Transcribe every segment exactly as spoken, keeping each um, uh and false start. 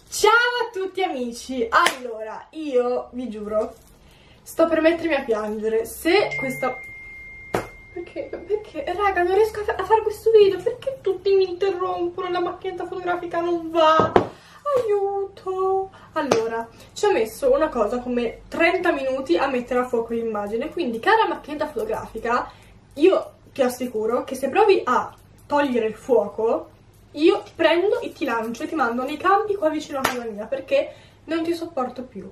Ciao a tutti amici, allora io vi giuro sto per mettermi a piangere. Se questa... Perché? Perché? Raga, non riesco a fare questo video, perché tutti mi interrompono, la macchinetta fotografica non va, aiuto. Allora, ci ho messo una cosa come trenta minuti a mettere a fuoco l'immagine, quindi cara macchinetta fotografica, io ti assicuro che se provi a togliere il fuoco io ti prendo e ti lancio e ti mando nei campi qua vicino a casa mia, perché non ti sopporto più.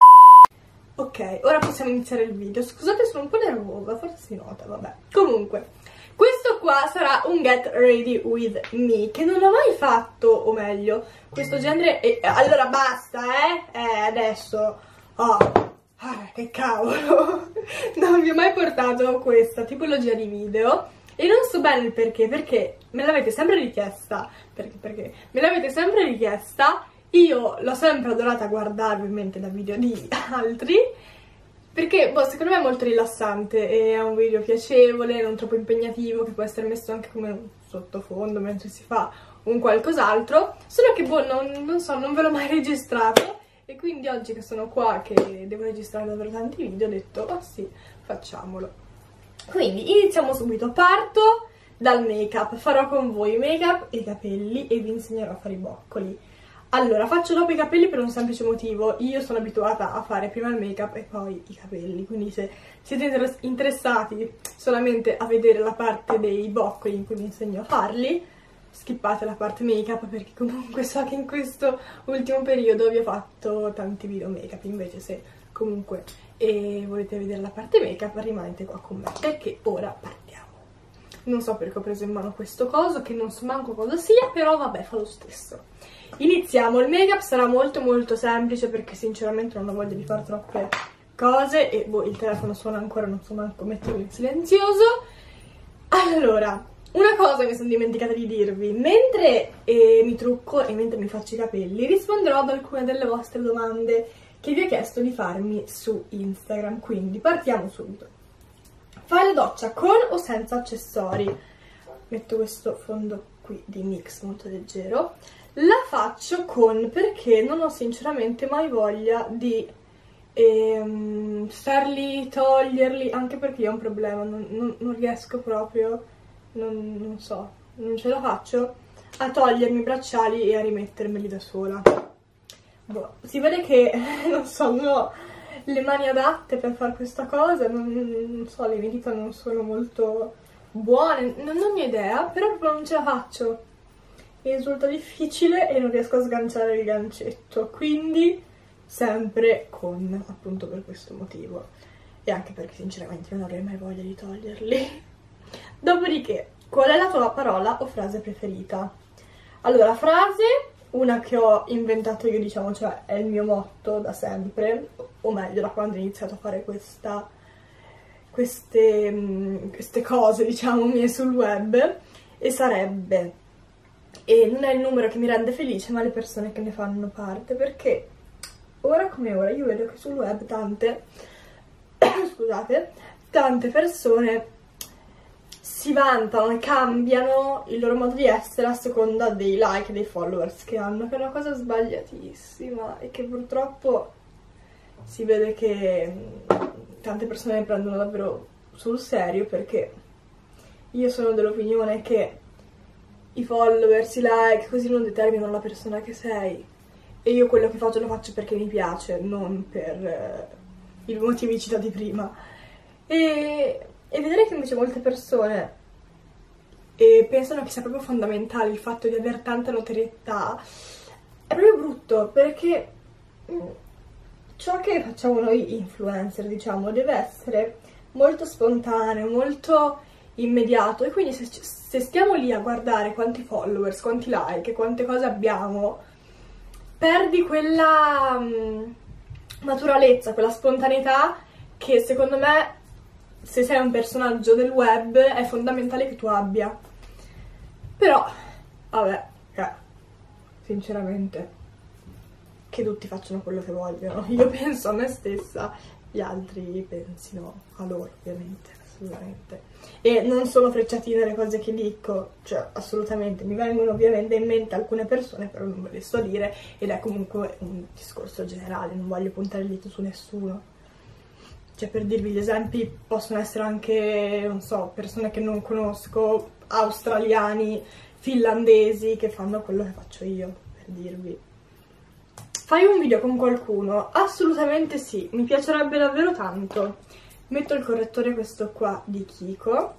Ok, ora possiamo iniziare il video. Scusate, sono un po' nervosa, forse si nota, vabbè. Comunque, questo qua sarà un get ready with me, che non ho mai fatto, o meglio, questo genere... E, allora basta, eh? Eh, adesso... Oh, ah, che cavolo! Non vi ho mai portato questa tipologia di video. E non so bene il perché, perché me l'avete sempre richiesta, perché, perché me l'avete sempre richiesta, io l'ho sempre adorata guardare ovviamente da video di altri, perché boh, secondo me è molto rilassante, e è un video piacevole, non troppo impegnativo, che può essere messo anche come un sottofondo mentre si fa un qualcos'altro, solo che boh, non, non so, non ve l'ho mai registrato, e quindi oggi che sono qua, che devo registrare davvero tanti video, ho detto, oh sì, facciamolo. Quindi iniziamo subito, parto dal make up, farò con voi make up e i capelli e vi insegnerò a fare i boccoli. Allora, faccio dopo i capelli per un semplice motivo: io sono abituata a fare prima il make up e poi i capelli, quindi se siete interessati solamente a vedere la parte dei boccoli in cui vi insegno a farli, skippate la parte make up, perché comunque so che in questo ultimo periodo vi ho fatto tanti video make up. Invece se comunque e volete vedere la parte make up, rimanete qua con me, perché ora partiamo. Non so perché ho preso in mano questo coso, che non so manco cosa sia, però vabbè, fa lo stesso. Iniziamo. Il make up sarà molto molto semplice, perché sinceramente non ho voglia di fare troppe cose, e boh, il telefono suona ancora, non so manco metterlo in silenzioso. Allora, una cosa mi sono dimenticata di dirvi: mentre eh, mi trucco e mentre mi faccio i capelli, risponderò ad alcune delle vostre domande che vi ho chiesto di farmi su Instagram, quindi partiamo subito. Fai la doccia con o senza accessori? Metto questo fondo qui di NYX molto leggero. La faccio con, perché non ho sinceramente mai voglia di ehm, starli, toglierli, anche perché io ho un problema, non, non, non riesco proprio, non, non so, non ce la faccio a togliermi i bracciali e a rimettermeli da sola. Boh, si vede che, non so, non ho le mani adatte per fare questa cosa, non, non so, le mie dita non sono molto buone, non ho mia idea, però proprio non ce la faccio. Mi risulta difficile e non riesco a sganciare il gancetto, quindi sempre con, appunto per questo motivo. E anche perché sinceramente non avrei mai voglia di toglierli. Dopodiché, qual è la tua parola o frase preferita? Allora, frase... una che ho inventato io, diciamo, cioè è il mio motto da sempre, o meglio da quando ho iniziato a fare questa, queste, mh, queste cose, diciamo, mie sul web, e sarebbe: e non è il numero che mi rende felice, ma le persone che ne fanno parte, perché ora come ora io vedo che sul web tante, scusate, tante persone si vantano e cambiano il loro modo di essere a seconda dei like e dei followers che hanno, che è una cosa sbagliatissima e che purtroppo si vede che tante persone ne prendono davvero sul serio, perché io sono dell'opinione che i followers, i like, così non determinano la persona che sei, e io quello che faccio lo faccio perché mi piace, non per eh, i motivi citati prima. E... E vedere che invece molte persone eh, pensano che sia proprio fondamentale il fatto di avere tanta notorietà è proprio brutto, perché mh, ciò che facciamo noi influencer, diciamo, deve essere molto spontaneo, molto immediato, e quindi se, se stiamo lì a guardare quanti followers, quanti like, quante cose abbiamo, perdi quella mh, naturalezza, quella spontaneità che secondo me, se sei un personaggio del web, è fondamentale che tu abbia. Però, vabbè, eh, sinceramente, che tutti facciano quello che vogliono. Io penso a me stessa, gli altri pensino a loro, ovviamente. assolutamente. E non sono frecciatine le cose che dico, cioè assolutamente, mi vengono ovviamente in mente alcune persone, però non ve le sto a dire, ed è comunque un discorso generale, non voglio puntare il dito su nessuno. Cioè, per dirvi gli esempi, possono essere anche, non so, persone che non conosco, australiani, finlandesi, che fanno quello che faccio io, per dirvi. Fai un video con qualcuno? Assolutamente sì, mi piacerebbe davvero tanto. Metto il correttore questo qua di Kiko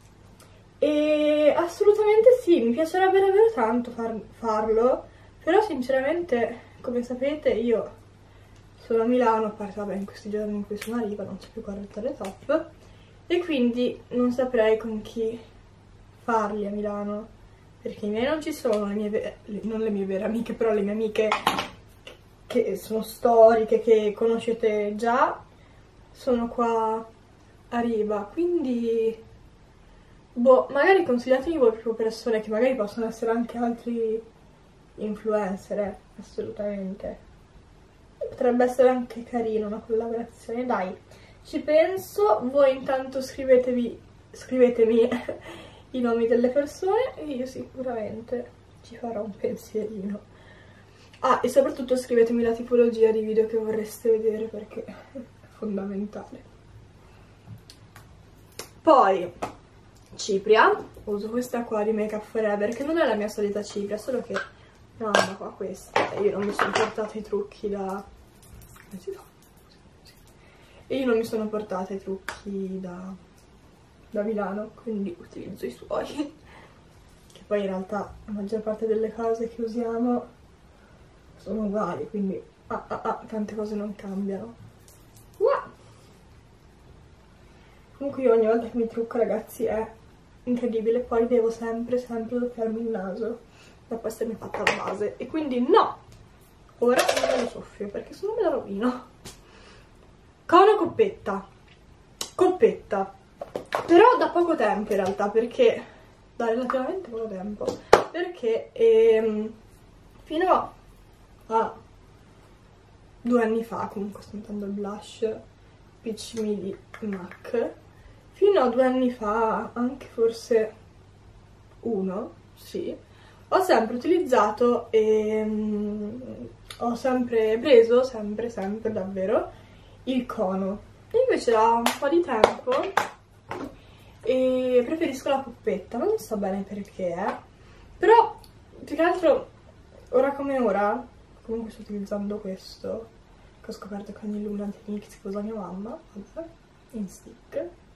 e assolutamente sì, mi piacerebbe davvero tanto far, farlo, però sinceramente, come sapete, io sono a Milano, a parte vabbè in questi giorni in cui sono a Riva, non c'è più correttore top, e quindi non saprei con chi farli a Milano, perché i miei non ci sono, le mie, non le mie vere amiche, però le mie amiche che sono storiche, che conoscete già, sono qua a Riva, quindi boh, magari consigliatemi voi proprio persone che magari possono essere anche altri influencer, eh, assolutamente. Potrebbe essere anche carino una collaborazione, dai, ci penso. Voi intanto scrivetevi, scrivetemi i nomi delle persone e io sicuramente ci farò un pensierino. Ah, e soprattutto scrivetemi la tipologia di video che vorreste vedere, perché è fondamentale. Poi cipria, uso questa qua di Make Up Forever, che non è la mia solita cipria, solo che no, ma qua questa, e io non mi sono portata i trucchi da... come si fa? E io non mi sono portata i trucchi da, da Milano, quindi utilizzo i suoi, che poi in realtà la maggior parte delle cose che usiamo sono uguali, quindi ah, ah, ah, tante cose non cambiano. Wow. Comunque io ogni volta che mi trucco, ragazzi, è incredibile, poi devo sempre, sempre toccarmi il naso dopo essermi fatta la base, e quindi no! Ora non me lo soffio, perché se no me la rovino. Cono coppetta. Coppetta. Però da poco tempo in realtà, perché... da relativamente poco tempo. Perché ehm, fino a due anni fa, comunque sto mettendo il blush Peach Me di MAC, fino a due anni fa, anche forse uno, sì, ho sempre utilizzato e um, ho sempre preso, sempre, sempre davvero, il cono. E invece da un po' di tempo e preferisco la coppetta, non so bene perché, eh. Però più che altro, ora come ora, comunque sto utilizzando questo, che ho scoperto con il Luna Techniques che usa mia mamma, vabbè, in stick.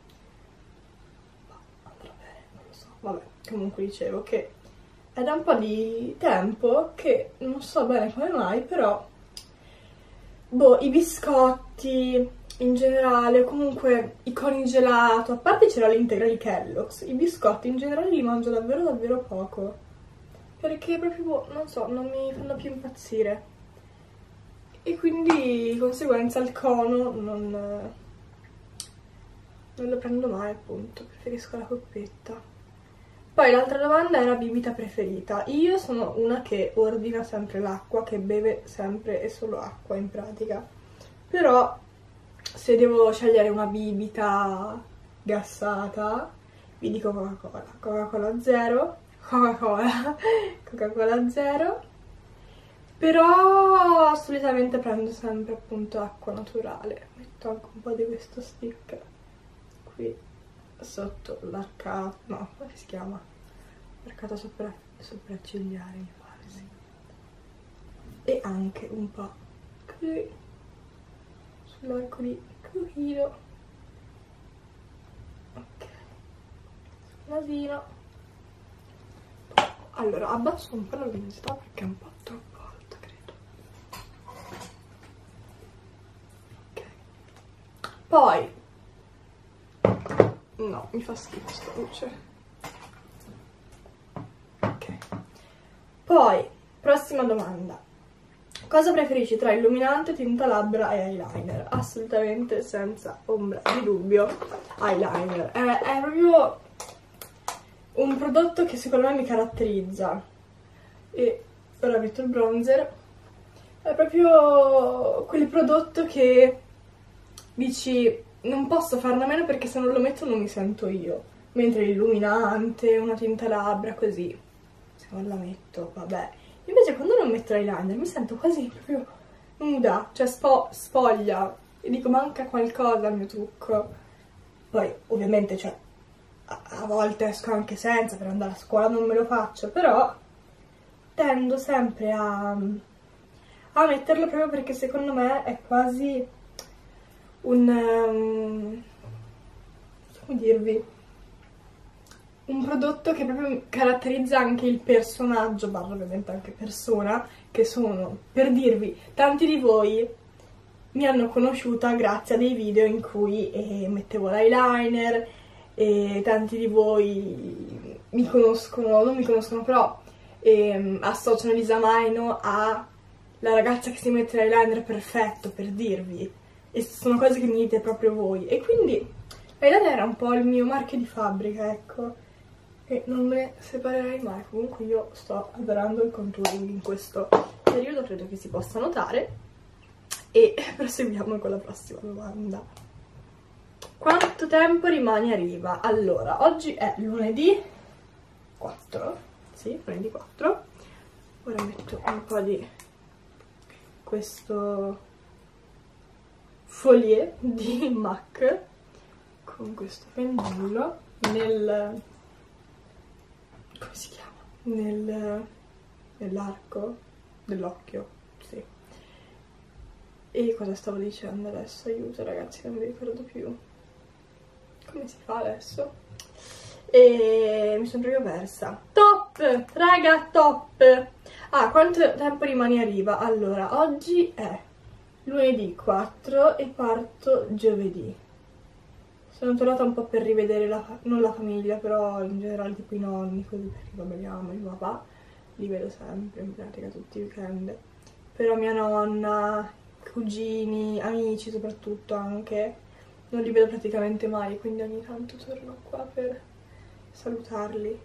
Andrà bene, non lo so, vabbè, comunque dicevo che è da un po' di tempo che non so bene come mai, però boh, i biscotti in generale, comunque i coni gelato, a parte c'era l'integra di Kellogg's, i biscotti in generale li mangio davvero davvero poco, perché proprio, boh, non so, non mi fanno più impazzire. E quindi di conseguenza il cono non, non lo prendo mai, appunto, preferisco la coppetta. Poi l'altra domanda era bibita preferita. Io sono una che ordina sempre l'acqua, che beve sempre e solo acqua in pratica. Però se devo scegliere una bibita gassata, vi dico Coca-Cola. Coca-Cola zero, Coca-Cola, Coca-Cola zero. Però solitamente prendo sempre appunto acqua naturale. Metto anche un po' di questo stick qui sotto l'arcato, no, come si chiama? L'arcato sopra, sopraccigliare, mi pare, sì. E anche un po' qui sull'arco di cucino. Ok, sul nasino. Allora abbasso un po' la luminosità perché è un po' troppo. Poi, no, mi fa schifo sta luce. Ok. Poi, prossima domanda. Cosa preferisci tra illuminante, tinta labbra e eyeliner? Assolutamente senza ombra di dubbio eyeliner. È, è proprio un prodotto che secondo me mi caratterizza. E ora metto il bronzer. È proprio quel prodotto che... dici, non posso farne a meno perché se non lo metto non mi sento io. Mentre l'illuminante, una tinta labbra, così, se non la metto, vabbè. Invece quando non metto l'eyeliner mi sento quasi proprio nuda, cioè spo spoglia. E dico, manca qualcosa al mio trucco. Poi, ovviamente, cioè, a, a volte esco anche senza, per andare a scuola non me lo faccio, però tendo sempre a, a metterlo proprio perché secondo me è quasi un... Um, come dirvi... un prodotto che proprio caratterizza anche il personaggio, barra ovviamente anche persona, che sono, per dirvi, tanti di voi mi hanno conosciuta grazie a dei video in cui eh, mettevo l'eyeliner, e tanti di voi mi conoscono, non mi conoscono però eh, associano Elisa Maino alla ragazza che si mette l'eyeliner perfetto, per dirvi, e sono cose che mi dite proprio voi, e quindi l'eyeliner era un po' il mio marchio di fabbrica, ecco. E non ne separerei mai. Comunque io sto adorando il contouring in questo periodo, credo che si possa notare. E proseguiamo con la prossima domanda. Quanto tempo rimani a riva? Allora, oggi è lunedì quattro. Sì, lunedì quattro. Ora metto un po' di questo folie di MAC con questo pennello nel... come si chiama? Nel, nell'arco dell'occhio, sì. E cosa stavo dicendo adesso? Aiuto ragazzi, non mi ricordo più. Come si fa adesso? E mi sono proprio persa. Top! Raga, top! Ah, quanto tempo rimani a riva? Allora, oggi è lunedì quattro e parto giovedì. Sono tornata un po' per rivedere, la, non la famiglia, però in generale tipo i nonni, così, perché vabbè mia mamma e mio papà li vedo sempre, in pratica tutti i weekend. Però mia nonna, cugini, amici soprattutto anche, non li vedo praticamente mai, quindi ogni tanto torno qua per salutarli.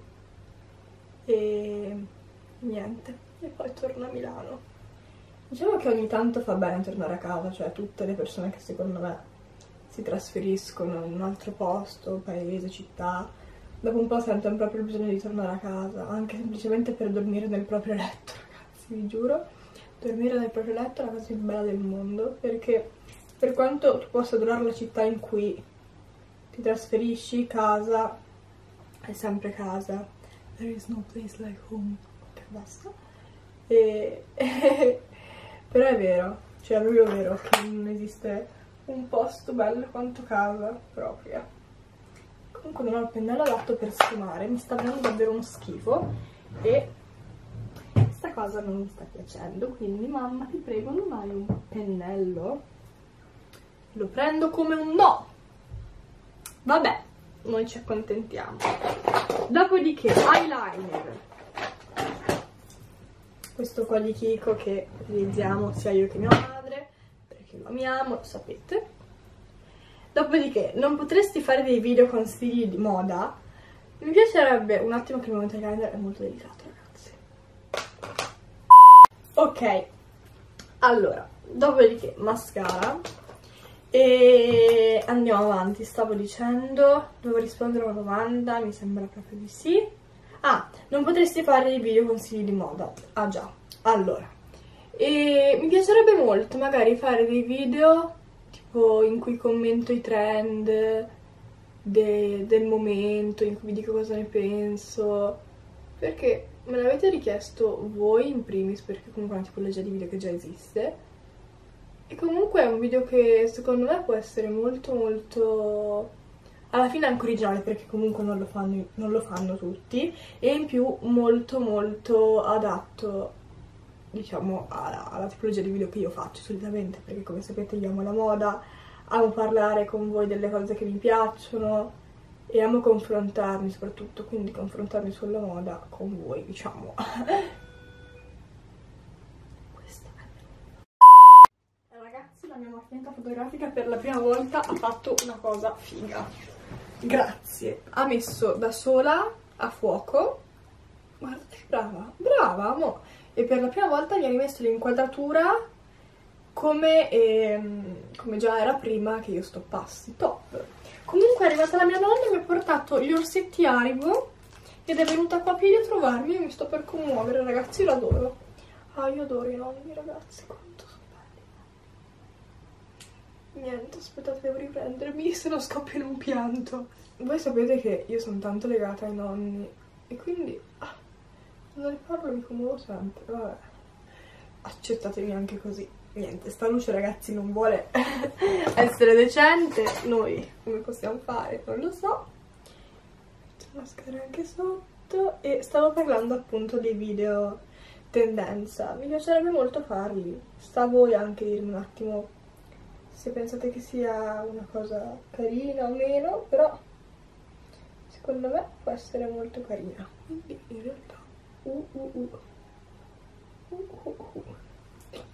E niente, e poi torno a Milano. Diciamo che ogni tanto fa bene tornare a casa, cioè tutte le persone che secondo me si trasferiscono in un altro posto, paese, città, dopo un po' sentono proprio il bisogno di tornare a casa, anche semplicemente per dormire nel proprio letto, ragazzi, vi giuro. Dormire nel proprio letto è la cosa più bella del mondo, perché per quanto tu possa adorare la città in cui ti trasferisci, casa è sempre casa. There is no place like home. Ok, basta. E... però è vero, cioè è proprio vero che non esiste un posto bello quanto casa propria. Comunque non ho il pennello adatto per sfumare, mi sta venendo davvero uno schifo e questa cosa non mi sta piacendo, quindi mamma ti prego, non hai un pennello? Lo prendo come un no. Vabbè, noi ci accontentiamo. Dopodiché eyeliner, questo qua di Kiko che utilizziamo sia io che mia madre, che lo amiamo, lo sapete. Dopodiché, non potresti fare dei video consigli di moda? Mi piacerebbe un attimo che il momento del calendar è molto delicato, ragazzi. Ok, allora, dopodiché mascara e andiamo avanti. Stavo dicendo, devo rispondere a una domanda, mi sembra proprio di sì. Ah, non potresti fare dei video consigli di moda? Ah già, allora e mi piacerebbe molto magari fare dei video tipo in cui commento i trend de del momento, in cui vi dico cosa ne penso, perché me l'avete richiesto voi in primis, perché comunque è una tipologia di video che già esiste e comunque è un video che secondo me può essere molto molto alla fine anche originale, perché comunque non lo fanno, non lo fanno tutti, e in più molto molto adatto, diciamo, alla, alla tipologia di video che io faccio solitamente, perché come sapete io amo la moda, amo parlare con voi delle cose che mi piacciono e amo confrontarmi soprattutto, quindi confrontarmi sulla moda con voi, diciamo. Questa è ragazzi, la mia macchinetta fotografica per la prima volta ha fatto una cosa figa, grazie, ha messo da sola a fuoco, guarda, brava, brava, mo. E per la prima volta mi ha rimesso l'inquadratura come, ehm, come già era prima che io stoppassi. Top. Comunque è arrivata la mia nonna e mi ha portato gli orsetti Haribo ed è venuta qua a piedi a trovarmi e mi sto per commuovere, ragazzi, l'adoro. Ah, io adoro i nonni, ragazzi, quanto sono belli. Niente, aspettate, devo riprendermi, se no scoppio in un pianto. Voi sapete che io sono tanto legata ai nonni e quindi ah, quando ne parlo mi commuovo sempre, vabbè. Accettatemi anche così. Niente, sta luce, ragazzi, non vuole essere decente. Noi come possiamo fare? Non lo so. C'è mascara anche sotto. E stavo parlando appunto dei video tendenza. Mi piacerebbe molto farli. Sta a voi anche dirmi un attimo se pensate che sia una cosa carina o meno. Però secondo me può essere molto carina. Quindi in realtà uh uh uh uh uh uh ok.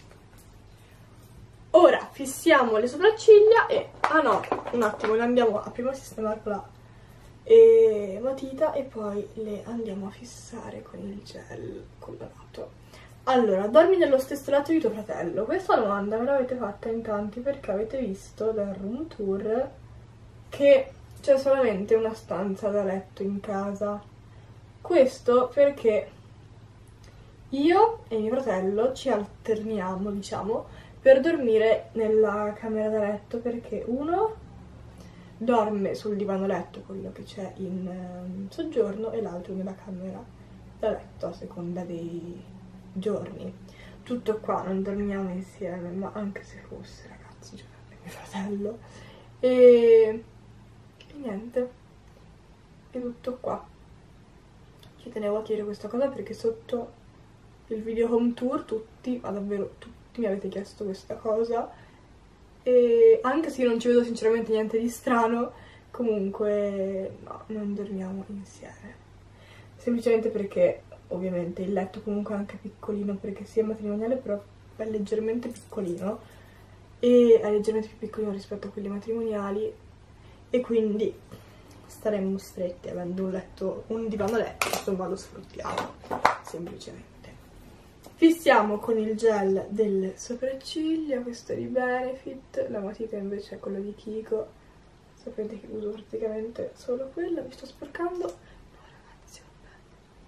Ora fissiamo le sopracciglia e... ah no, un attimo, le andiamo a prima sistemare con la e matita e poi le andiamo a fissare con il gel colorato. Allora, dormi nello stesso letto di tuo fratello? Questa domanda me l'avete fatta in tanti perché avete visto dal room tour che c'è solamente una stanza da letto in casa. Questo perché io e mio fratello ci alterniamo, diciamo, per dormire nella camera da letto perché uno dorme sul divano letto, quello che c'è in um, soggiorno, e l'altro nella camera da letto a seconda dei giorni. Tutto qua, non dormiamo insieme, ma anche se fosse, ragazzi, cioè mio fratello. E... e niente, è tutto qua. Ci tenevo a dire questa cosa perché sotto il video home tour tutti, ma davvero tutti, mi avete chiesto questa cosa. E anche se io non ci vedo sinceramente niente di strano, comunque no, non dormiamo insieme. Semplicemente perché ovviamente il letto comunque è anche piccolino, perché sia matrimoniale però è leggermente piccolino e è leggermente più piccolino rispetto a quelli matrimoniali e quindi staremmo stretti avendo un letto, un divano letto, insomma lo sfruttiamo semplicemente. Fissiamo con il gel delle sopracciglia, questo è di Benefit, la matita invece è quella di Kiko, sapete che uso praticamente solo quella, mi sto sporcando, no ragazzi, vabbè.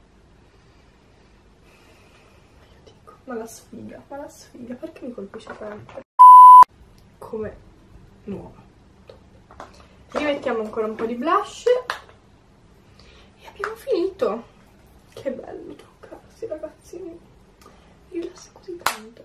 Io dico, ma la sfiga, ma la sfiga, perché mi colpisce sempre? Come nuova. Rimettiamo ancora un po' di blush e abbiamo finito. Che bello truccarsi, ragazzi. Rilassa così tanto.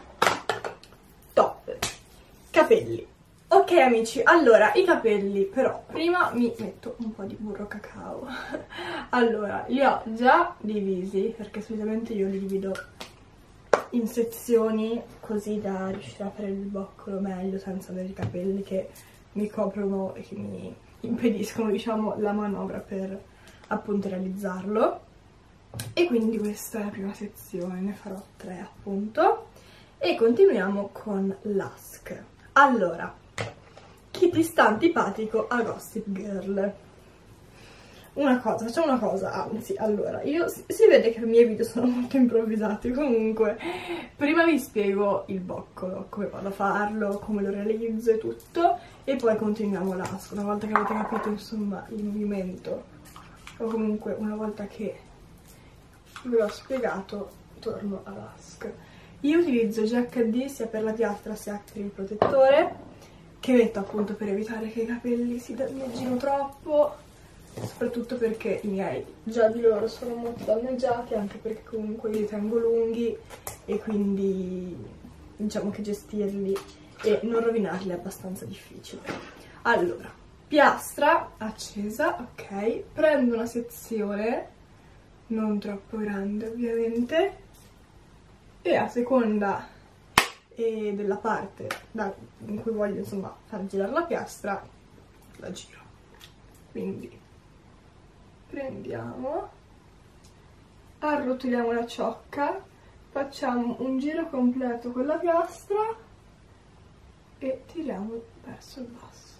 Top. Capelli. Ok amici, allora i capelli però prima mi metto un po' di burro cacao. Allora, li ho già divisi perché solitamente io li divido in sezioni così da riuscire a fare il boccolo meglio senza avere i capelli che mi coprono e che mi impediscono, diciamo, la manovra per appunto realizzarlo. E quindi questa è la prima sezione, ne farò tre appunto. E continuiamo con l'ask. Allora, chi ti sta antipatico a Gossip Girl? Una cosa, facciamo una cosa, anzi, allora, io si, si vede che i miei video sono molto improvvisati, comunque, prima vi spiego il boccolo, come vado a farlo, come lo realizzo e tutto, e poi continuiamo l'ask, una volta che avete capito, insomma, il movimento, o comunque una volta che ve l'ho spiegato, torno all'ask. Io utilizzo G H D sia per la piastra sia per il protettore, che metto appunto per evitare che i capelli si danneggino troppo, soprattutto perché i miei già di loro sono molto danneggiati, anche perché comunque io li tengo lunghi e quindi diciamo che gestirli e non rovinarli è abbastanza difficile. Allora, piastra accesa, ok, prendo una sezione non troppo grande ovviamente e a seconda e della parte da, in cui voglio insomma far girare la piastra la giro, quindi prendiamo, arrotoliamo la ciocca, facciamo un giro completo con la piastra e tiriamo verso il basso,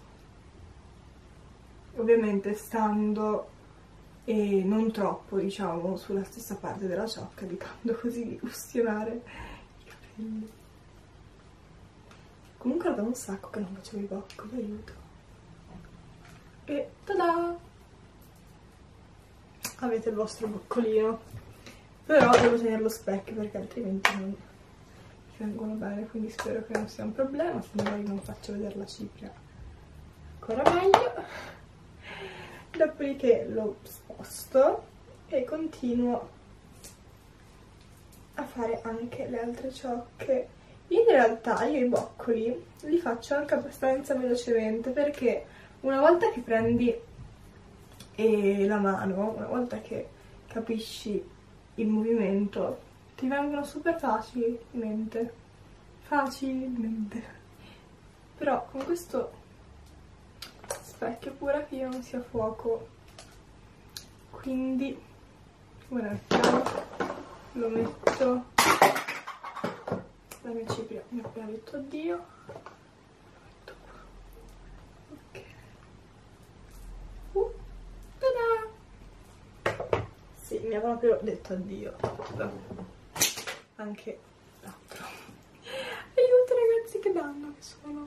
ovviamente stando e non troppo, diciamo, sulla stessa parte della ciocca, evitando così di ustionare i capelli. Comunque era da un sacco che non facevo i boccoli, aiuto. E tada! Avete il vostro boccolino. Però devo tenerlo specchio perché altrimenti non vengono bene, quindi spero che non sia un problema, se magari non faccio vedere la cipria ancora meglio. Dopodiché lo sposto e continuo a fare anche le altre ciocche. In realtà io i boccoli li faccio anche abbastanza velocemente perché una volta che prendi eh, la mano, una volta che capisci il movimento, ti vengono super facilmente, facilmente. Però con questo specchio pure che io non sia fuoco, quindi un attimo lo metto. La mia cipria mi ha appena detto addio. Ok. Uh, tada! Sì, mi ha proprio detto addio. Anche l'altro. Aiuto ragazzi, che danno che sono.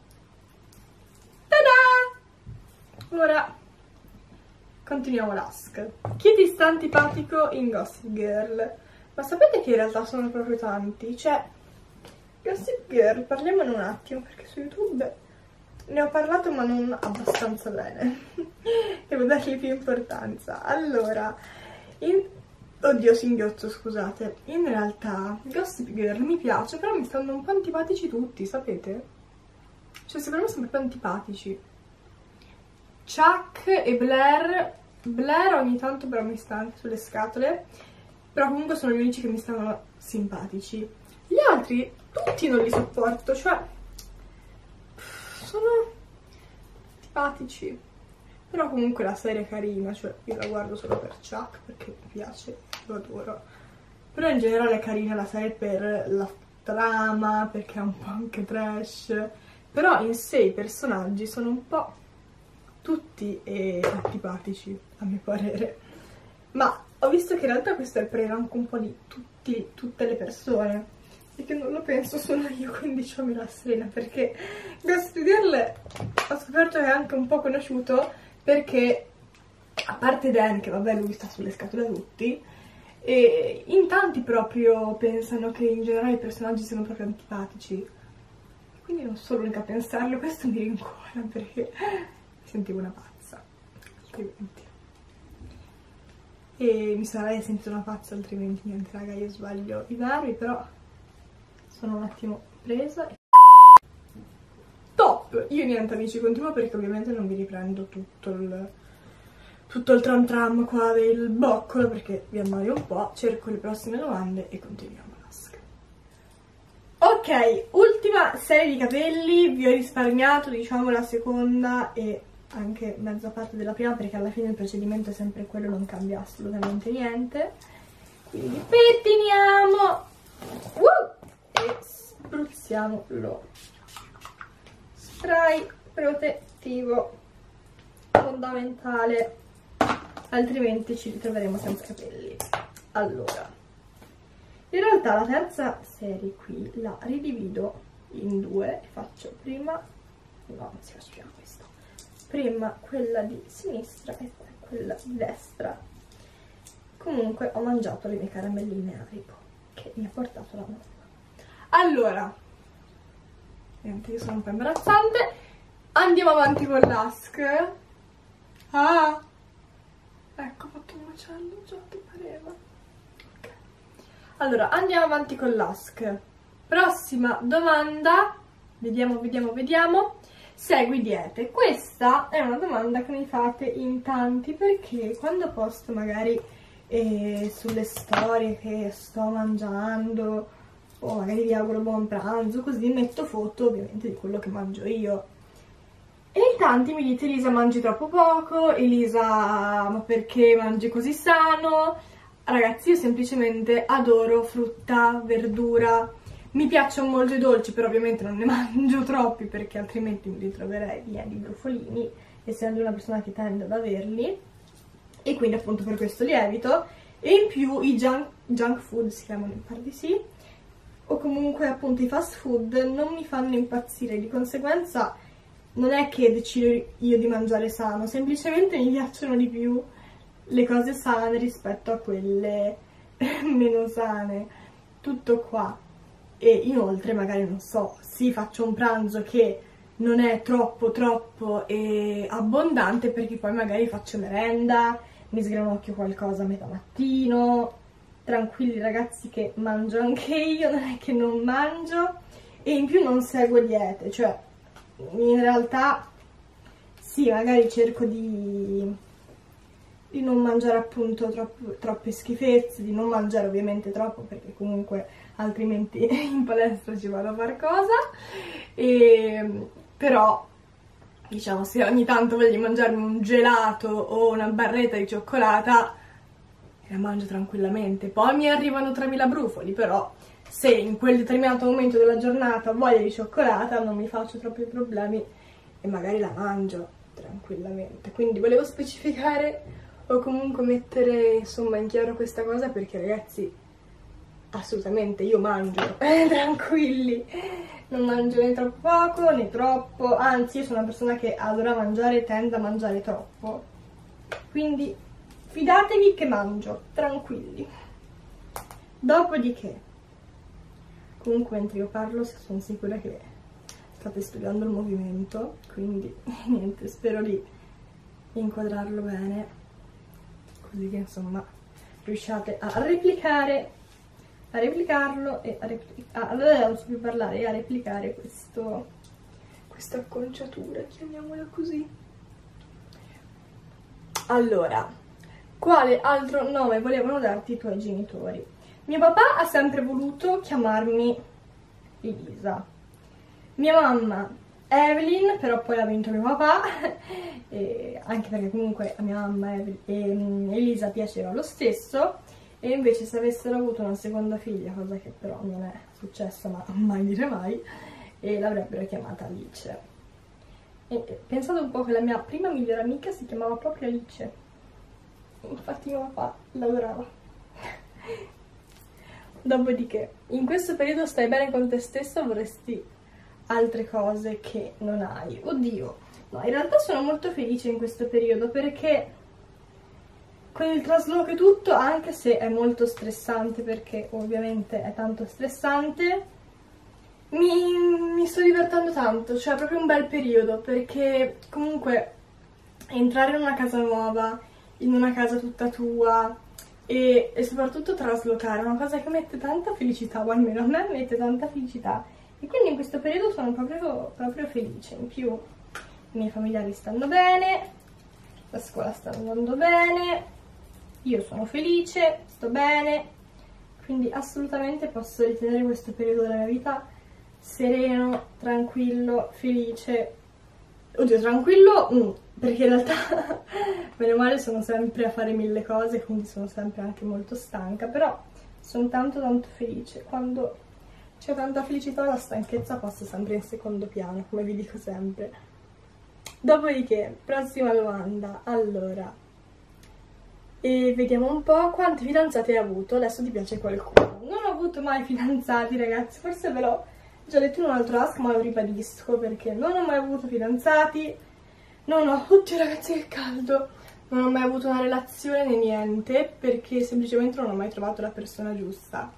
Tada! Ora continuiamo l'ask. Chi ti sta antipatico in Gossip Girl? Ma sapete che in realtà sono proprio tanti? Cioè, Gossip Girl, parliamone un attimo perché su YouTube ne ho parlato ma non abbastanza bene. Devo dargli più importanza. Allora, in... oddio singhiozzo, scusate. In realtà Gossip Girl mi piace, però mi stanno un po' antipatici tutti, sapete? Cioè, secondo me sono proprio antipatici. Chuck e Blair. Blair ogni tanto però mi sta anche sulle scatole, però comunque sono gli unici che mi stanno simpatici. Gli altri tutti non li sopporto, cioè sono antipatici. Però comunque la serie è carina, cioè io la guardo solo per Chuck perché mi piace, lo adoro. Però in generale è carina la serie per la trama, perché è un po' anche trash. Però in sé i personaggi sono un po' tutti eh, antipatici, a mio parere. Ma ho visto che in realtà questo è il parere anche un po' di tutti, tutte le persone. E che non lo penso solo io, quindi ciò mi rassegna, perché Gossip Girl ho scoperto che è anche un po' conosciuto perché, a parte Dan, che vabbè lui sta sulle scatole a tutti, e in tanti proprio pensano che in generale i personaggi siano proprio antipatici. Quindi non sono l'unica a pensarlo, questo mi rincuora perché mi sentivo una pazza, altrimenti. E mi sarei sentita una pazza altrimenti, niente raga, io sbaglio i verbi, però sono un attimo presa. Top! Io niente amici, continuo perché ovviamente non vi riprendo tutto il tutto il tram tram qua del boccolo perché vi annoio un po', cerco le prossime domande e continuiamo l'ask. Ok, ultima serie di capelli, vi ho risparmiato diciamo la seconda e anche mezza parte della prima perché alla fine il procedimento è sempre quello, non cambia assolutamente niente. Quindi pettiniamo uh! e spruzziamo lo spray protettivo fondamentale, altrimenti ci ritroveremo senza capelli. Allora, in realtà la terza serie qui la ridivido in due e faccio prima, no non si faccia prima questa, prima quella di sinistra e poi quella di destra. Comunque ho mangiato le mie caramelline Haribo che mi ha portato la mamma. Allora, niente, io sono un po' imbarazzante, andiamo avanti con l'ask. Ah, ecco, ho fatto un macello, già ti pareva. Ok, allora andiamo avanti con l'ask. Prossima domanda, vediamo, vediamo, vediamo. Segui diete. Questa è una domanda che mi fate in tanti perché quando posto magari eh, sulle storie che sto mangiando o magari vi auguro buon pranzo, così metto foto ovviamente di quello che mangio io. E in tanti mi dite Elisa mangi troppo poco, Elisa ma perché mangi così sano? Ragazzi io semplicemente adoro frutta, verdura, mi piacciono molto i dolci però ovviamente non ne mangio troppi perché altrimenti mi ritroverei piena di brofolini, essendo una persona che tende ad averli e quindi appunto per questo li evito. E in più i junk, junk food si chiamano, mi pare di sì, o comunque appunto i fast food non mi fanno impazzire, di conseguenza non è che decido io di mangiare sano, semplicemente mi piacciono di più le cose sane rispetto a quelle meno sane, tutto qua. E inoltre magari, non so, sì, faccio un pranzo che non è troppo troppo eh, abbondante, perché poi magari faccio merenda, mi sgranocchio qualcosa a metà mattino, tranquilli ragazzi che mangio anche io, non è che non mangio, e in più non seguo diete, cioè in realtà sì, magari cerco di, di non mangiare appunto troppo, troppe schifezze, di non mangiare ovviamente troppo, perché comunque altrimenti in palestra ci vado a far cosa, e, però diciamo se ogni tanto voglio mangiarmi un gelato o una barretta di cioccolata la mangio tranquillamente, poi mi arrivano tremila brufoli, però se in quel determinato momento della giornata ho voglia di cioccolata non mi faccio troppi problemi e magari la mangio tranquillamente. Quindi volevo specificare o comunque mettere insomma in chiaro questa cosa, perché ragazzi assolutamente io mangio eh, tranquilli, non mangio né troppo poco né troppo, anzi io sono una persona che adora mangiare e tende a mangiare troppo, quindi fidatevi che mangio, tranquilli. Dopodiché, comunque mentre io parlo sono sicura che state studiando il movimento, quindi niente, spero di inquadrarlo bene, così che insomma riusciate a replicare, a replicarlo e a replicare, non so più parlare, e a replicare questo, questa acconciatura, chiamiamola così. Allora, quale altro nome volevano darti i tuoi genitori? Mio papà ha sempre voluto chiamarmi Elisa, mia mamma Evelyn, però poi ha vinto mio papà, e anche perché comunque a mia mamma Evelyn, e Elisa piaceva lo stesso, e invece se avessero avuto una seconda figlia, cosa che però non è successa, ma mai dire mai, e l'avrebbero chiamata Alice. E pensate un po' che la mia prima migliore amica si chiamava proprio Alice, infatti mio papà l'adorava. Dopodiché, in questo periodo stai bene con te stessa o vorresti altre cose che non hai? Oddio, no, in realtà sono molto felice in questo periodo, perché con il trasloco e tutto, anche se è molto stressante, perché ovviamente è tanto stressante, mi, mi sto divertendo tanto, cioè è proprio un bel periodo, perché comunque entrare in una casa nuova, in una casa tutta tua, e, e soprattutto traslocare è una cosa che mette tanta felicità, o almeno a me mette tanta felicità, e quindi in questo periodo sono proprio, proprio felice. In più i miei familiari stanno bene, la scuola sta andando bene, io sono felice, sto bene, quindi assolutamente posso ritenere questo periodo della mia vita sereno, tranquillo, felice. Oddio, tranquillo, mm, perché in realtà meno male sono sempre a fare mille cose, quindi sono sempre anche molto stanca, però sono tanto tanto felice. Quando c'è tanta felicità la stanchezza passa sempre in secondo piano, come vi dico sempre. Dopodiché, prossima domanda, allora, e vediamo un po' quanti fidanzati hai avuto, adesso ti piace qualcuno? Non ho avuto mai fidanzati ragazzi, forse ve l'ho già detto in un altro ask, ma lo ribadisco perché non ho mai avuto fidanzati, non ho, oddio ragazzi che caldo, non ho mai avuto una relazione né niente, perché semplicemente non ho mai trovato la persona giusta.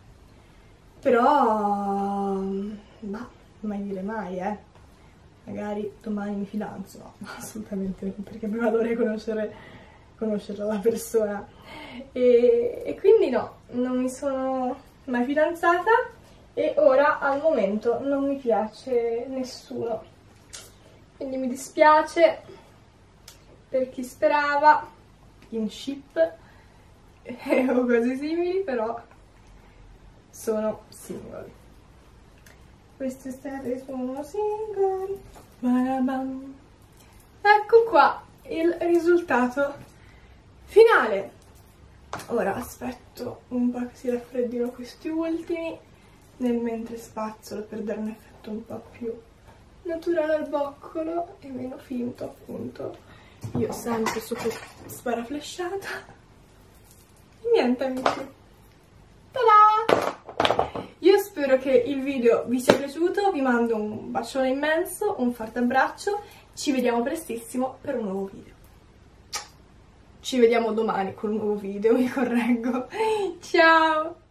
Però, ma mai dire mai, eh, magari domani mi fidanzo, no, assolutamente no, perché prima dovrei conoscere, conoscere la persona, e, e quindi no, non mi sono mai fidanzata, e ora al momento non mi piace nessuno, quindi mi dispiace per chi sperava in ship o cose simili, però sono single. Quest'estate sono single. Ba-bam. Ecco qua il risultato finale. Ora aspetto un po' che si raffreddino questi ultimi, nel mentre spazzolo per dare un effetto un po' più naturale al boccolo e meno finto, appunto. Io sempre super sparaflesciata. E niente amici, tada! Io spero spero che il video vi sia piaciuto, vi mando un bacione immenso, un forte abbraccio, ci vediamo prestissimo per un nuovo video. Ci vediamo domani con un nuovo video, mi correggo. Ciao!